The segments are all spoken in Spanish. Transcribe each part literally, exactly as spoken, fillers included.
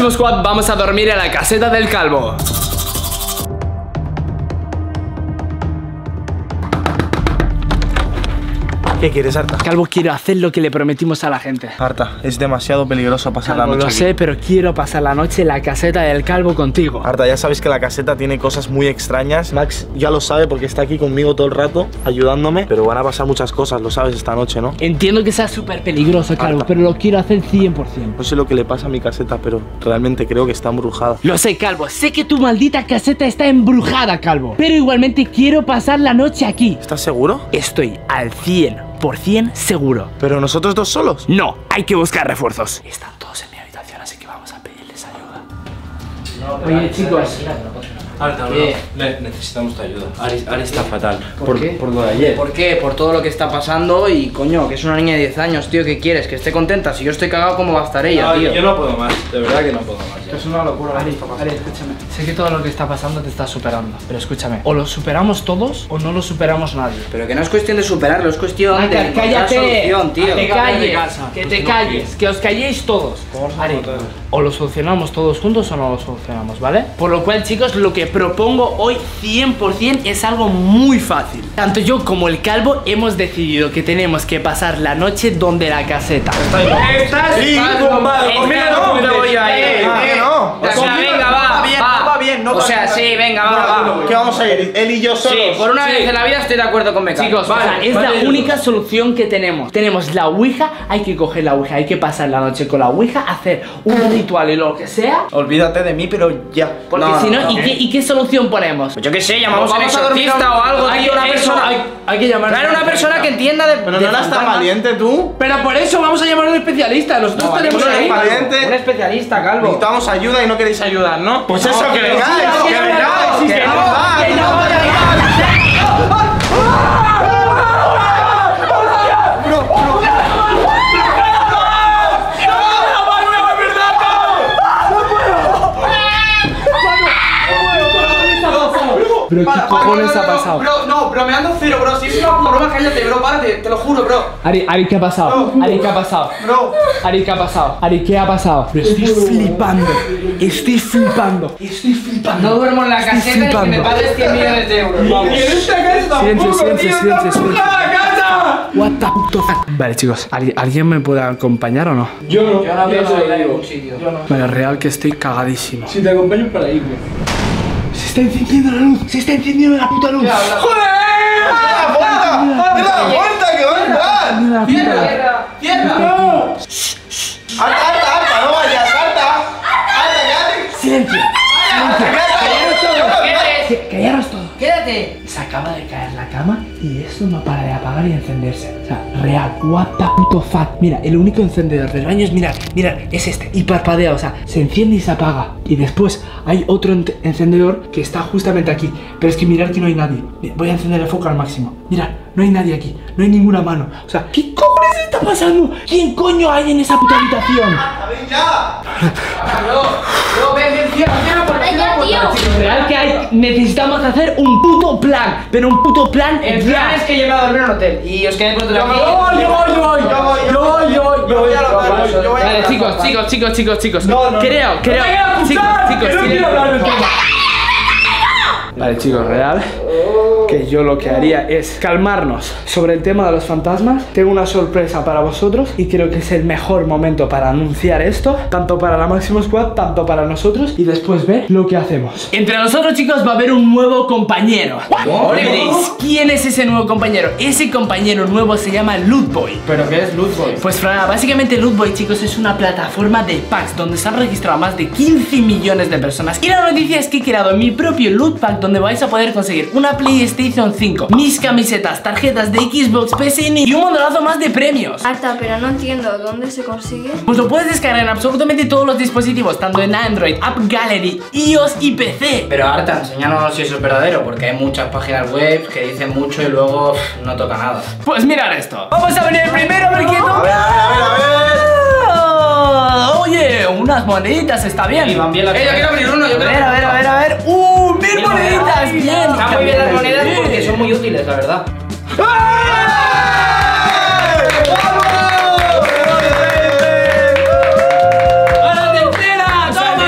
Máximo Squad vamos a dormir en la caseta del calvo. ¿Qué quieres, Arta? Calvo, quiero hacer lo que le prometimos a la gente. Arta, es demasiado peligroso pasar Calvo, la noche lo aquí. sé, pero quiero pasar la noche en la caseta del calvo contigo. Arta, ya sabes que la caseta tiene cosas muy extrañas. Max ya lo sabe porque está aquí conmigo todo el rato, ayudándome. Pero van a pasar muchas cosas, lo sabes, esta noche, ¿no? Entiendo que sea súper peligroso, Calvo, Arta. pero lo quiero hacer cien por cien. No sé lo que le pasa a mi caseta, pero realmente creo que está embrujada. Lo sé, Calvo, sé que tu maldita caseta está embrujada, Calvo, pero igualmente quiero pasar la noche aquí. ¿Estás seguro? Estoy al cien por cien seguro. ¿Pero nosotros dos solos? No, hay que buscar refuerzos. Están todos en mi habitación, así que vamos a pedirles ayuda. No, Oye, chicos. Arta, bro, ne- necesitamos tu ayuda. Ari, Ari está fatal. ¿Por qué? Por lo de ayer. ¿Por qué? Por todo lo que está pasando y coño, que es una niña de diez años, tío, ¿qué quieres? Que esté contenta. Si yo estoy cagado, ¿cómo va a estar ella, No, tío? yo no puedo más, de verdad que no puedo más. ya. Es una locura. Ari, Ari, escúchame. Sé que todo lo que está pasando te está superando, pero escúchame. O lo superamos todos o no lo superamos nadie. Pero que no es cuestión de superarlo, es cuestión de encontrar cállate, solución, tío. que te Cállate de calles, casa. que te calles, que os calléis todos. Ari, o lo solucionamos todos juntos o no lo solucionamos, ¿vale? Por lo cual, chicos, lo que propongo hoy cien por cien es algo muy fácil. Tanto yo como el calvo hemos decidido que tenemos que pasar la noche donde la caseta. ¿Estás? Sí, estás- bombado, estás conmigo no. loco, yo ahí, eh, Ah, eh. que no. O sea, Conmigo venga, no va, va bien, va. no va bien, no O va sea, bien. sí, venga, va, va. ¿Qué vamos a ir? Él y yo solos. Sí, por una Sí. vez en la vida estoy de acuerdo con Meca. Chicos, o sea, es la única solución que tenemos. Tenemos la ouija, hay que coger la ouija, hay que pasar la noche con la ouija, hacer un ritual y lo que sea. Olvídate de mí, pero ya. Porque No, si no, no, ¿y, no. qué, ¿y qué solución ponemos? Pues yo qué sé, llamamos a un Vamos a dormir exorcista o algo, hay tío, que- una eso, persona. hay- hay que llamar. Traer una persona que entienda de. Pero de no eras tan fantasmas. valiente tú. Pero por eso vamos a llamar a un especialista. Nosotros No, tenemos vale, ahí. un valiente. Un especialista, calvo. Necesitamos ayuda y no queréis ayudar, ¿no? Pues eso, que que vengáis, no, que que no, vengáis, que que no, vengáis. que no, Pero ¿qué cojones ha pasado? Bro, no, bromeando cero, bro. Si es una puta broma, cállate, bro, párate, te lo juro, bro. Ari, Ari, ¿qué ha pasado? Ari, ¿qué ha pasado? Bro. Ari, ¿qué ha pasado? Ari, ¿qué ha pasado? Pero estoy flipando. Estoy flipando. Estoy flipando. No duermo en la caseta y que me flipando. pagues cien millones de euros. Vamos. Y en esta casa tampoco, Silencio, silencio, tío, silencio, esta silencio. puta casa. What the puto fuck. Vale, chicos, ¿alguien, ¿alguien me puede acompañar o no? Yo no. Yo no veo yo eso de digo. ningún sitio. Yo no. Vale, real que estoy cagadísimo. Si te acompaño para irme. Se está encendiendo la luz. Se está encendiendo la puta luz. ¡Joder! ¡Ah, la puerta! ¡Abre la puerta, que va a entrar! Cierra, cierra. ¡Arta, Arta, Arta! ¡No vayas, Arta! ¡Arta, quédate! Silencio. Quédate. Callaros todos. Quédate. Se acaba de caer la cama y esto no para de apagar y encenderse. O sea, real, what the puto fuck. Mira, el único encendedor del baño es, mirad, mirad, es este. Y parpadea, o sea, se enciende y se apaga. Y después hay otro ent- encendedor que está justamente aquí. Pero es que mirad que no hay nadie. Voy a encender el foco al máximo. Mirad, no hay nadie aquí. No hay ninguna mano. O sea, ¿qué cojones está pasando? ¿Quién coño hay en esa puta habitación? ¡Ven ya! Bro, bro, ven, ven, cierra, cierra, por ¡Para ya, tío! Real que hay, necesitamos hacer un puto plan. Pero un puto plan El ya. plan es que yo me voy a dormir en un hotel y os quedéis vosotros Yo aquí. me voy, yo voy, yo voy, yo voy, yo voy, yo voy, yo voy al hotel, yo voy al Vale, hotel. chicos, chicos, chicos, chicos, chicos. No, no, creo, no. creo. No me quiero escuchar, chicos, chicos, que no silencio. quiero hablar de todo. Vale, chicos, real que yo lo que haría es calmarnos sobre el tema de los fantasmas. Tengo una sorpresa para vosotros y creo que es el mejor momento para anunciar esto, tanto para la Máximo Squad, tanto para nosotros, y después ver lo que hacemos. Entre nosotros, chicos, va a haber un nuevo compañero. Ahora veréis quién es ese nuevo compañero. Ese compañero nuevo se llama Lootboy. ¿Pero qué es Loot Boy? Pues Fran, básicamente Lootboy, chicos, es una plataforma de packs donde se han registrado más de quince millones de personas. Y la noticia es que he creado mi propio loot pack donde vais a poder conseguir una PlayStation cinco, mis camisetas, tarjetas de Xbox, P S N y un montonazo más de premios. Arta, pero no entiendo dónde se consigue. Pues lo puedes descargar en absolutamente todos los dispositivos, tanto en Android, App Gallery, iOS y P C. Pero Arta, enséñanos si eso es verdadero, porque hay muchas páginas web que dicen mucho y luego pff, no toca nada. Pues mirad esto. Vamos a venir primero a ver quién toca. A ver, a ver, a ver. Oye, unas moneditas, está bien. Y van bien las Eh, yo quiero abrir uno, yo A quiero ver, a ver, a ver, a ver. ¡Uh! ¡Mil Mil moneditas! Bien. Están muy bien las monedas porque son muy útiles, la verdad. ¡A la tercera! ¡Toma!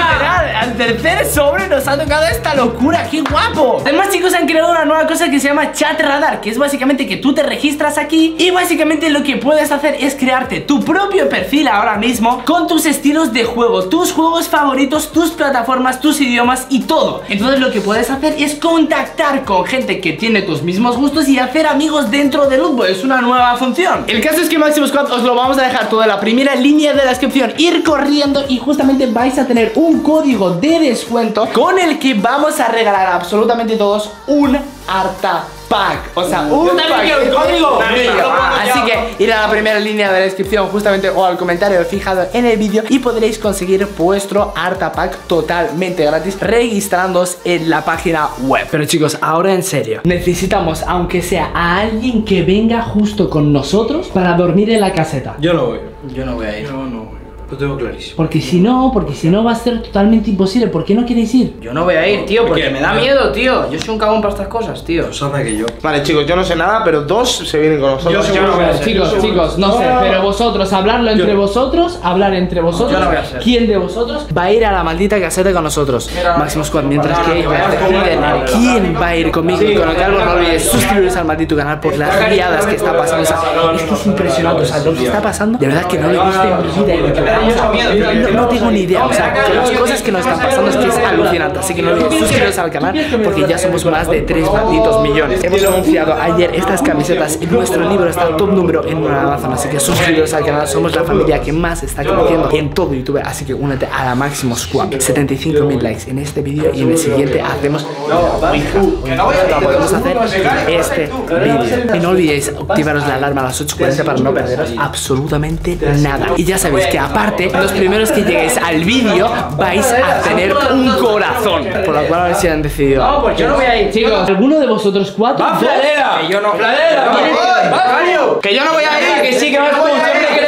tercer sobre nos ha tocado esta locura. ¡Qué guapo! Además, chicos, han creado una nueva cosa que se llama Chat Radar, que es básicamente que tú te registras aquí y básicamente lo que puedes hacer es crearte tu propio perfil ahora mismo con tus estilos de juego, tus juegos favoritos, tus plataformas, tus idiomas y todo. Entonces lo que puedes hacer es contactar con gente que tiene tus mismos gustos y hacer amigos dentro de Loot Boy. Es una nueva función. El caso es que Maximus Squad os lo vamos a dejar toda la primera línea de la descripción, ir corriendo y justamente vais a tener un código de descuento con el que vamos a regalar a absolutamente todos un Arta Pack, o sea, un pack código. Así que ir a la primera línea de la descripción justamente o al comentario fijado en el vídeo y podréis conseguir vuestro Arta Pack totalmente gratis registrándoos en la página web. Pero chicos, ahora en serio, necesitamos aunque sea a alguien que venga justo con nosotros para dormir en la caseta. Yo no voy. Yo no voy a ir. Yo no voy. Lo tengo clarísimo. Porque si no, porque si no va a ser totalmente imposible. ¿Por qué no queréis ir? Yo no voy a ir, tío, ¿Por porque qué? me da miedo, tío. Yo soy un cagón para estas cosas, tío. Sabe que yo. Vale, chicos, yo no sé nada, pero dos se vienen con nosotros. Yo no voy a ser. Chicos, chicos, no sé, pero vosotros, hablarlo entre Yo- vosotros, hablar entre vosotros. Yo no voy a ser. ¿Quién de vosotros va a ir a la maldita caseta con nosotros? Maximus Squad, mientras que ellos deciden quién va a ir conmigo y con lo calvo, no olvides suscribiros al maldito canal por las riadas que está pasando. O sea, es que es impresionante, o sea, lo que está pasando, de verdad que no le gusta en mi vida y lo que vamos a- no, no tengo ni idea, o sea, las cosas que nos están pasando es que es alucinante. Así que no olvides suscribiros al canal porque ya somos más de tres malditos millones. Hemos anunciado ayer estas camisetas y nuestro libro está top número en una Amazon, así que suscribiros al canal. Somos la familia que más está creciendo en todo YouTube, así que únete a la Maximus Squad. setenta y cinco mil likes en este vídeo y en el siguiente hacemos la Ouija. La podemos hacer en este vídeo. Y no olvidéis activaros la alarma a las ocho cuarenta para no perderos absolutamente nada. Y ya sabéis que aparte, los primeros que lleguéis al vídeo vais a tener un corazón. Por lo cual a ver si han decidido. No, pues yo no voy a ir. Chicos, ¿alguno de vosotros cuatro? ¡Va, Fladera! Que yo no. ¡Fladera! ¡Mario! Que yo no voy a ir, que sí, que vas como siempre que eres.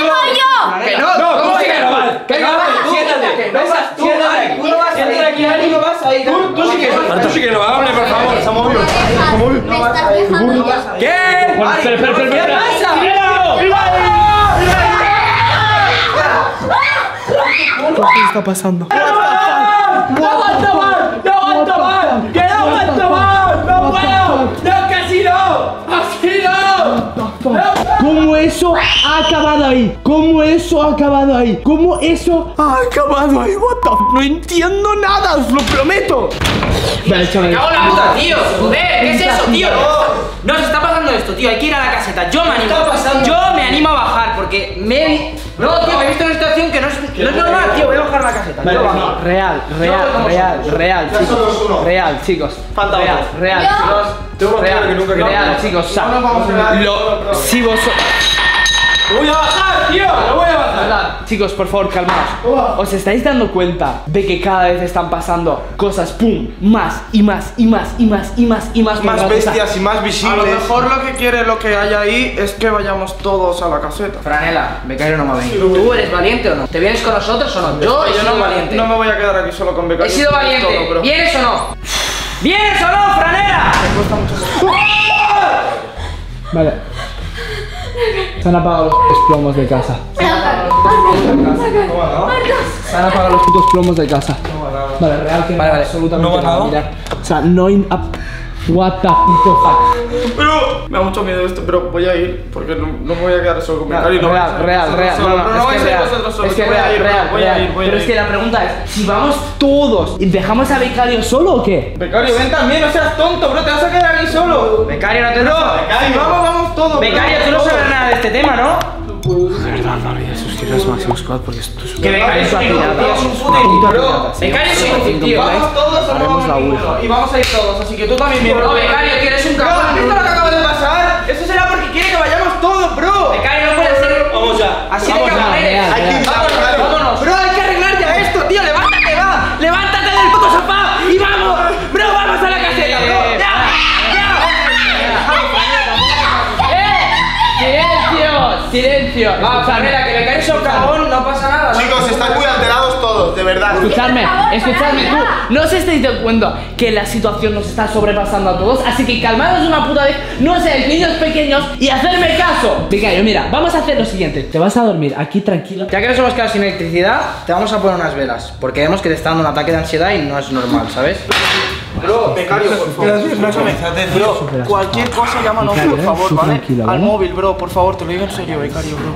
¡Que no! No, ¿Cómo tú sí que que no? no vas. ¡Que no vas! Siéntate. ¡No vas! ¡Tú, Ari! ¡Tú no vas a ir aquí, Ari! ¡No vas a ir! Tú, tú sí que no. Tú sí que no. Hable, por favor. Estamos vivos. Me estás dejando ya. ¿Qué? Espera, espera, espera, espera. ¿Qué pasa? ¿Qué está pasando? ¡No aguanto más! ¡No aguanto más! ¡Que no aguanto más! ¡No puedo! ¡No, casi no! ¡Así no! ¿Cómo eso ha acabado ahí? ¿Cómo eso ha acabado ahí? ¿Cómo eso ha acabado ahí? What the f- No entiendo nada, os lo prometo. Vale, chaval. ¡Cago en la puta, tío! ¡Joder! ¿Qué es eso, tío? No, se está pasando esto, tío. Hay que ir a la caseta. Yo me animo. Yo me animo a bajar porque me. No, tío, me he visto en una situación que no es, no es normal, tío. Voy a bajar a la caseta. Yo bajo. Real, real, real, real, chicos. Real, chicos. Falta Real, otro. real, Yo. chicos. Tengo una Real, que nunca que real, no. chicos. o sea, No nos vamos a ver. lo- Si vosotros. ¡Lo voy a bajar, tío! ¡Lo voy a bajar! Verdad. Chicos, por favor, calmaos. ¿Os estáis dando cuenta de que cada vez están pasando cosas, pum, más y más y más y más y más y más? Más bestias y más A lo visibles. mejor lo que quiere lo que hay ahí es que vayamos todos a la caseta. Franela, Becario no me va a venir. ¿Tú eres valiente o no? ¿Te vienes con nosotros o no? Yo he Yo sido no, valiente. no me voy a quedar aquí solo con Becario. He sido Todo, valiente. bro. ¿Vienes o no? ¿Vienes o no, Franela? Vale. Se han apagado los putos plomos de casa. Se han apagado los putos plomos de casa. Vale, real que no Vale, hay vale. absolutamente ¿No va nada. nada? Mirad. O sea, no hay. ap- What the puto fuck. Pero me da mucho miedo esto, pero voy a ir porque no, no me voy a quedar solo con Becario. no voy a Real, ser real, vosotros real. solos. No, Pero no, no es vais que a ir real. vosotros solos, Es que voy a real, ir, real, voy a real. ir, voy a Pero es ir. que la pregunta es: si vamos todos, ¿y dejamos a Becario solo o qué? Becario, ven también, no seas tonto, bro, te vas a quedar aquí solo. Becario, no te Bro, enojes. si vamos, vamos todos. Becario, tú no sabes nada de este tema, ¿no? De verdad, no olvides suscribiros a Maximus Squad porque esto es Que Becario es un Tío, es un puto Puta idiota, pirata, bro. sí. Becario es un tío. Vamos todos o no Haremos vamos la ninguno. Ouija. Y vamos a ir todos, así que tú también, mi bro. No, Becario, que eres un Bro, ¿has visto lo que cabrón. acaba de pasar? Eso será porque quiere que vayamos todos, bro. Becario, no puede ser. Vamos ya. Así de Vamos ya, cabrón eres. real, Hay que real. ir Vámonos, vámonos. Bro, hay que arreglar ya esto, tío. Levántate, va. Levántate del puto sofá y vamos. Bro, vamos a la caseta, bro. Eh, Ya, ¡Silencio! ¡Silencio! Va, Franela, que Becario es un cagón, no pasa nada. ¿no? Chicos, están muy alterados todos. todos, de verdad. Escuchadme, escuchadme tú. No os estáis dando cuenta que la situación nos está sobrepasando a todos. Así que calmaros una puta vez. No seáis niños pequeños y hacerme caso. Vicario, mira, vamos a hacer lo siguiente. Te vas a dormir aquí tranquilo. Ya que nos hemos quedado sin electricidad, te vamos a poner unas velas. Porque vemos que te está dando un ataque de ansiedad y no es normal, ¿sabes? Bro, becario, por favor. Escúchame, bro, cualquier cosa llámanos, Becario, por favor, tú ¿vale? tranquilo, Al ¿vale? móvil, bro, por favor, te lo digo en serio, becario, bro.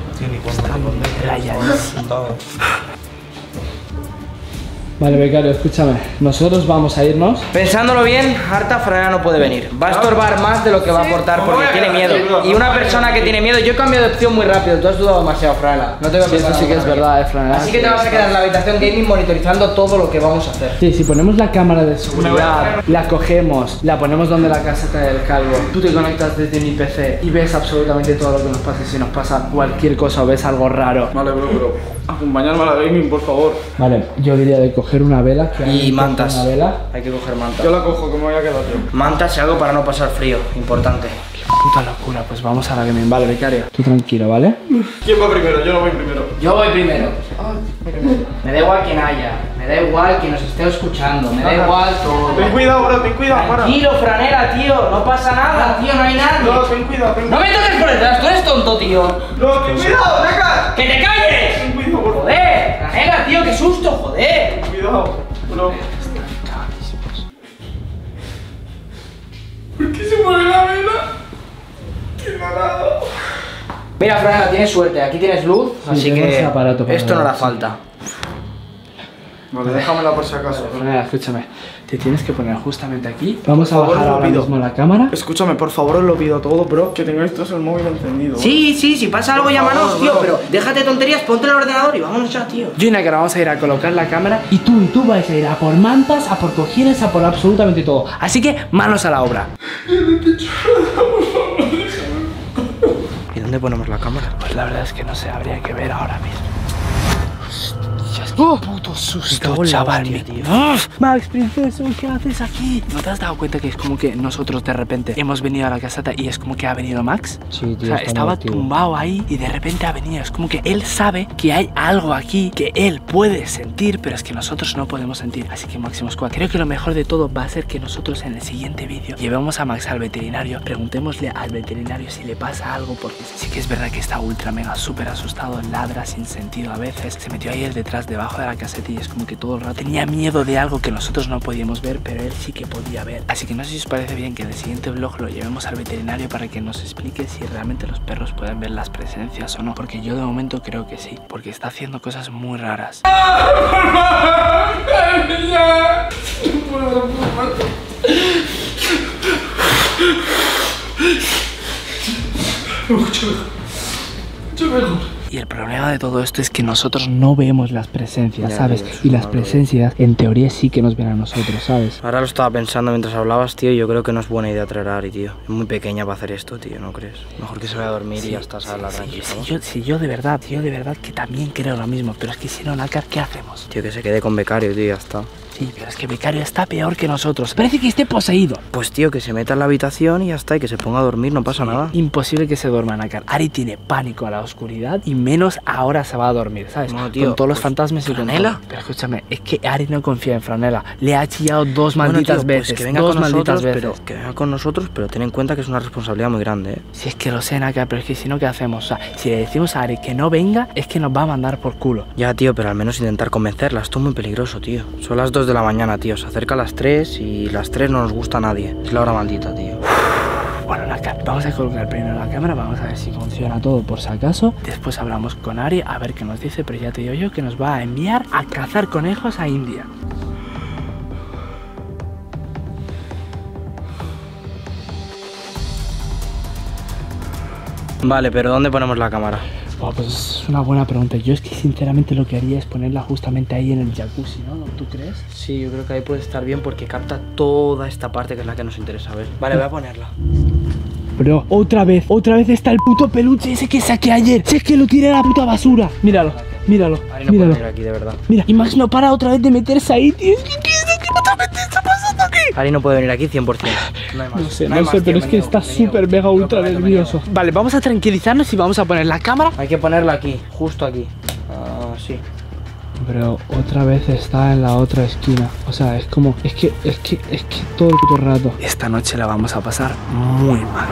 Vale, becario, escúchame. Nosotros vamos a irnos. Pensándolo bien, Arta Franela no puede venir. Va a estorbar más de lo que va a aportar porque tiene miedo. Y una persona que tiene miedo, yo he cambiado de opción muy rápido. Tú has dudado demasiado, Franela. No te voy a Sí, eso sí que es verdad, eh, Franela. Así que te vas a quedar en la habitación gaming monitorizando todo lo que vamos a hacer. Sí, si ponemos la cámara de seguridad, la cogemos, la ponemos donde la caseta del calvo, tú te conectas desde mi P C y ves absolutamente todo lo que nos pasa. Si nos pasa cualquier cosa o ves algo raro. Vale, bro, bro. Acompañarme a la gaming, por favor. Vale, yo diría de coger una vela. Que Y alguien coja mantas. Una vela. Hay que coger mantas. Yo la cojo, que me voy a quedar yo. Mantas y algo para no pasar frío. Importante. Puta locura, pues vamos a la gaming. Vale, becario. Tú tranquilo, ¿vale? ¿Quién va primero? Yo no voy primero. Yo voy primero. Me da igual quien haya. Me da igual quien nos esté escuchando. Me da igual todo. Ten cuidado, bro, ten cuidado, para. Tranquilo, Franela, tío. No pasa nada, tío. No hay nadie. No, ten cuidado, ten No cuidado. me toques por detrás. Tú eres tonto, tío. No, ten cuidado, Neca. ¡Que te calles! Ten cuidado, bro. Joder, Franela, tío. Qué susto, joder. Ten cuidado, bro. ¿Por qué se mueve la vela? Qué malado. Mira, Franela, tienes suerte. Aquí tienes luz. Sí, así tengo que ese aparato para esto no ver, hará sí. falta. Vale, déjamela por si acaso. Franela, escúchame. Te tienes que poner justamente aquí. Vamos a Por favor, bajar lo ahora pido. mismo la cámara. Escúchame, por favor, os lo pido todo, bro. Que tengáis todos el móvil encendido. Sí, sí, si pasa algo, Por llámanos, favor, tío. bro. Pero déjate de tonterías, ponte el ordenador y vámonos ya, tío. Yo y Nácar vamos a ir a colocar la cámara y tú y tú vais a ir a por mantas, a por cojines, a por absolutamente todo. Así que manos a la obra. ¿Y dónde ponemos la cámara? Pues la verdad es que no sé, habría que ver ahora mismo. ¡Oh! ¡Puto susto, chaval! hostia, tío. ¡Uf! Max, princeso, ¿qué haces aquí? ¿No te has dado cuenta que es como que nosotros de repente hemos venido a la caseta y es como que ha venido Max? Sí, O sea, estaba tumbado ahí y de repente ha venido. Es como que él sabe que hay algo aquí que él puede sentir, pero es que nosotros no podemos sentir. Así que Máximo Squad, creo que lo mejor de todo va a ser que nosotros en el siguiente vídeo llevemos a Max al veterinario, preguntémosle al veterinario si le pasa algo, porque sí que es verdad que está ultra mega súper asustado, ladra sin sentido a veces. Se metió ahí el detrás debajo de la caseta y es como que todo el rato tenía miedo de algo que nosotros no podíamos ver, pero él sí que podía ver. Así que no sé si os parece bien que en el siguiente vlog lo llevemos al veterinario para que nos explique si realmente los perros pueden ver las presencias o no, porque yo de momento creo que sí, porque está haciendo cosas muy raras. Y el problema de todo esto es que nosotros no vemos las presencias, Ya, ¿sabes? tío, es Y una las locura. presencias en teoría sí que nos ven a nosotros, ¿sabes? Ahora lo estaba pensando mientras hablabas, tío, y yo creo que no es buena idea traer a Ari, tío. Es muy pequeña para hacer esto, tío, ¿no crees? Mejor que se vaya a dormir y ya está, sala Sí, tranquila. sí, ¿no? yo, sí, yo de verdad, yo de verdad que también creo lo mismo, pero es que si no, Nácar, ¿qué hacemos? Tío, que se quede con becario, tío, ya está. Sí, pero es que Becario está peor que nosotros. Parece que esté poseído. Pues tío, que se meta en la habitación y ya está, y que se ponga a dormir, no pasa nada. Imposible que se duerma, Nácar. Ari tiene pánico a la oscuridad y menos ahora se va a dormir, ¿sabes? Bueno, tío, con todos los pues, fantasmas y con ¿Franela? todo. Pero escúchame, es que Ari no confía en Franela. Le ha chillado dos Bueno, malditas tío, pues veces. que venga dos con malditas nosotros, veces. pero que venga con nosotros, pero ten en cuenta que es una responsabilidad muy grande, ¿eh? Si es que lo sé, Nácar, pero es que si no, ¿qué hacemos? O sea, si le decimos a Ari que no venga, es que nos va a mandar por culo. Ya, tío, pero al menos intentar convencerla. Esto es muy peligroso, tío. Son las dos de la mañana, tío. Se acerca a las tres y las tres no nos gusta a nadie. Es la hora maldita, tío. Bueno, Nácar, vamos a colocar primero la cámara, vamos a ver si funciona todo por si acaso. Después hablamos con Ari a ver qué nos dice, pero ya te digo yo que nos va a enviar a cazar conejos a India. Vale, pero ¿dónde ponemos la cámara? Oh, pues es una buena pregunta. Yo es que sinceramente lo que haría es ponerla justamente ahí en el jacuzzi, ¿no? ¿Tú crees? Sí, yo creo que ahí puede estar bien porque capta toda esta parte que es la que nos interesa ver. Vale, voy a ponerla. Bro, otra vez, otra vez está el puto peluche ese que saqué ayer. Si es que lo tiré a la puta basura. Míralo, míralo, Ari no puede míralo. venir aquí, de verdad. Mira, y Max no para otra vez de meterse ahí, tío. Es que, ¿qué es lo que otra vez está pasando aquí? Ari no puede venir aquí cien por cien. No hay más. No sé, hay no más, sé, tío, pero es me que niego, está me niego. súper mega Lo ultra prometo, me nervioso. niego. Vale, vamos a tranquilizarnos y vamos a poner la cámara. Hay que ponerla aquí, justo aquí. Ah, sí. Pero otra vez está en la otra esquina. O sea, es como... Es que, es que, es que todo el puto rato. Esta noche la vamos a pasar muy mal.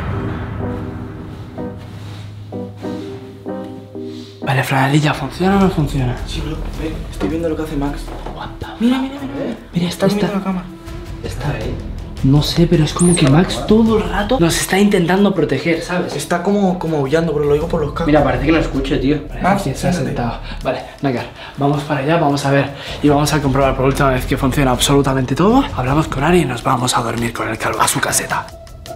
Vale, franelilla, ¿funciona o no funciona? Sí, bro, ve, estoy viendo lo que hace Max. Aguanta. Mira, mira, mira. Mira, está, Estás está, viendo la cámara. está ahí. No sé, pero es como que Max todo el rato nos está intentando proteger, ¿sabes? Está como, como aullando, bro, lo digo por los cascos. Mira, parece que no escuche, tío. Max, se ha sentado. Vale, Nakar, vamos para allá, vamos a ver y vamos a comprobar por última vez que funciona absolutamente todo. Hablamos con Ari y nos vamos a dormir con el calvo a su caseta.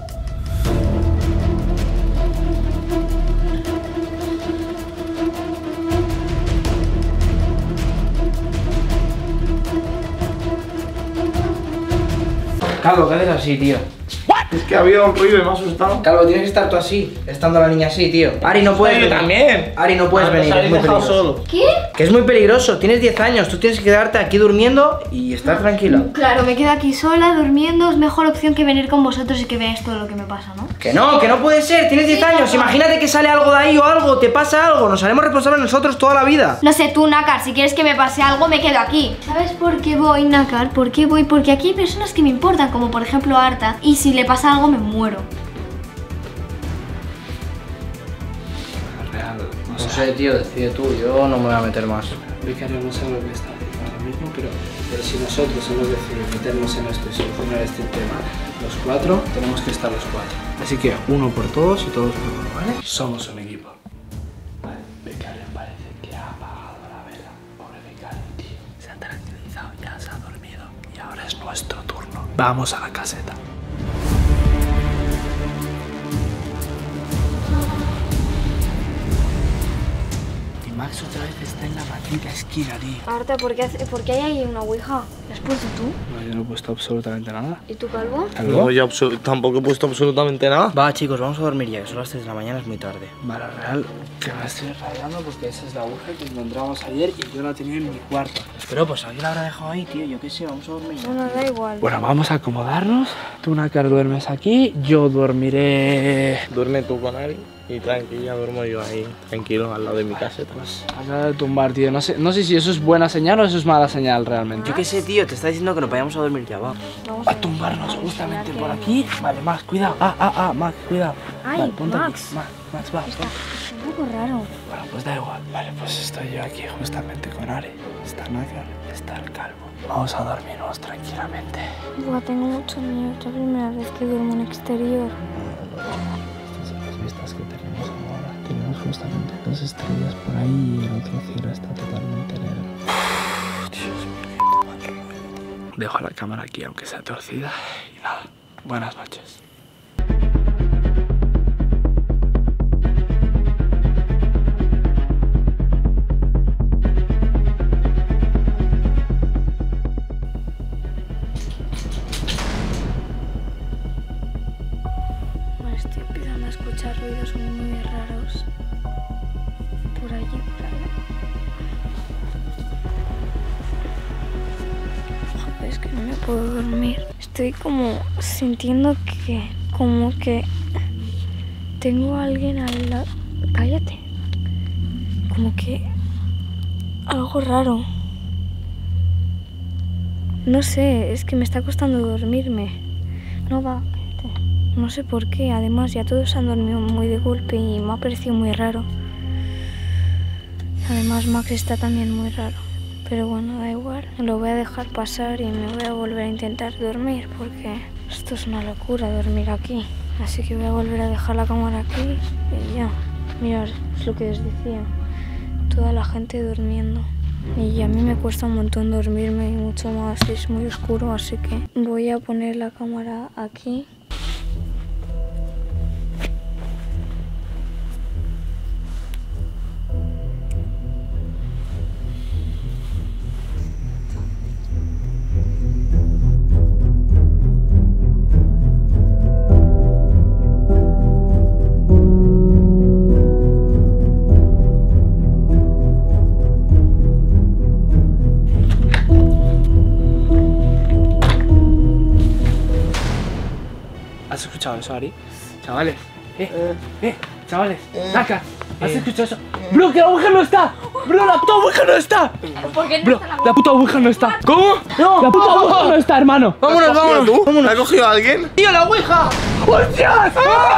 Calvo, ¿qué haces así, tío? Es que ha habido un ruido y me ha asustado. Calvo, tienes que estar tú así, estando la niña así, tío. Ari, no puedes venir. también. Ari, no puedes Ah, nos venir, es habéis muy dejado peligroso. solo. ¿Qué? Que es muy peligroso, tienes diez años, tú tienes que quedarte aquí durmiendo y estar tranquila. Claro, me quedo aquí sola, durmiendo. Es mejor opción que venir con vosotros y que veáis todo lo que me pasa, ¿no? Que no, que no puede ser, tienes diez Sí, años, papá. imagínate que sale algo de ahí o algo, te pasa algo, nos haremos responsables nosotros toda la vida. No sé, tú, Nakar, si quieres que me pase algo, me quedo aquí. ¿Sabes por qué voy, Nakar? ¿Por qué voy? Porque aquí hay personas que me importan, como por ejemplo Arta. Y si le pasa algo, me muero. Real, No sé, tío, decide tú, yo no me voy a meter más. Vicario no sabe lo que está haciendo ahora mismo, pero, pero si nosotros hemos decidido meternos en esto y solucionar este tema, los cuatro, tenemos que estar los cuatro. Así que uno por todos y todos por uno, ¿vale? Somos un equipo. Vale, Vicario parece que ha apagado la vela. Pobre Vicario, tío. Se ha tranquilizado, ya se ha dormido. Y ahora es nuestro turno. Vamos a la caseta. Max otra vez está en la maldita esquina, tío. Arta, ¿por qué, hace- ¿por qué hay ahí una ouija? ¿La has puesto tú? No, yo no he puesto absolutamente nada. ¿Y tu calvo? No, yo absolu- tampoco he puesto absolutamente nada. Va, chicos, vamos a dormir ya, que son las tres de la mañana, es muy tarde. Vale, real, que me estoy rayando porque esa es la aguja que encontramos ayer y yo la tenía en mi cuarto. Pero pues alguien la habrá dejado ahí, tío, yo qué sé, vamos a dormir ya. Bueno, da igual. Bueno, vamos a acomodarnos. Tú, Nakar, duermes aquí. Yo dormiré... Duerme tú con Ari y tranquila, duermo yo ahí, tranquilo, al lado de mi caseta. Pues acaba de tumbar, tío. No sé, no sé si eso es buena señal o eso es mala señal realmente. Yo qué sé, tío, te está diciendo que nos vayamos a dormir ya, va. Vamos A tumbarnos justamente por aquí. Vale, Max, cuidado. Ah, ah, ah, Max, cuidado. Ay, vale, ponte Max. aquí. Max, Max, va. Está, está un poco raro. Bueno, pues da igual. Vale, pues estoy yo aquí justamente con Ari. Está Nakar, está el calvo. Vamos a dormirnos tranquilamente. Buah, tengo mucho miedo. Es la primera vez que duermo en exterior. Estas las vistas que tenemos ahora. Tenemos justamente dos estrellas por ahí y el otro cielo está totalmente negro. Dios mío, dejo la cámara aquí aunque sea torcida y nada. Buenas noches. Vale, estoy empezando a escuchar ruidos muy raros. Por allí, por allá. Joder, es que no me puedo dormir. Estoy como sintiendo que... Como que... Tengo a alguien al lado... Cállate. Como que... Algo raro. No sé, es que me está costando dormirme. No va, cállate. No sé por qué, además ya todos han dormido muy de golpe y me ha parecido muy raro. Además Max está también muy raro. Pero bueno, da igual, lo voy a dejar pasar y me voy a volver a intentar dormir porque esto es una locura dormir aquí. Así que voy a volver a dejar la cámara aquí y ya. Mirad, es lo que os decía. Toda la gente durmiendo. Y a mí me cuesta un montón dormirme y mucho más, es muy oscuro, así que voy a poner la cámara aquí. ¿Has escuchado eso, Ari? Chavales, eh, eh, Chavales, Naka, ¿has escuchado eso? Bro, que la ouija no está. Bro, la puta ouija no está. ¿Por qué no Bro, está la la puta ouija no está. ¿Cómo? No, la puta ouija no está, hermano. Vámonos, vámonos. ¿Tú? ¿La ha cogido alguien? ¡Tío, la ouija! ¡Hostias!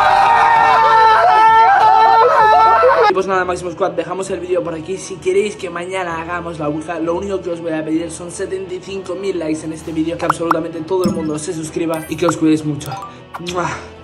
Y pues nada, Máximo Squad, dejamos el vídeo por aquí. Si queréis que mañana hagamos la ouija, lo único que os voy a pedir son setenta y cinco mil likes en este vídeo, que absolutamente todo el mundo se suscriba y que os cuidéis mucho. ¡Mua!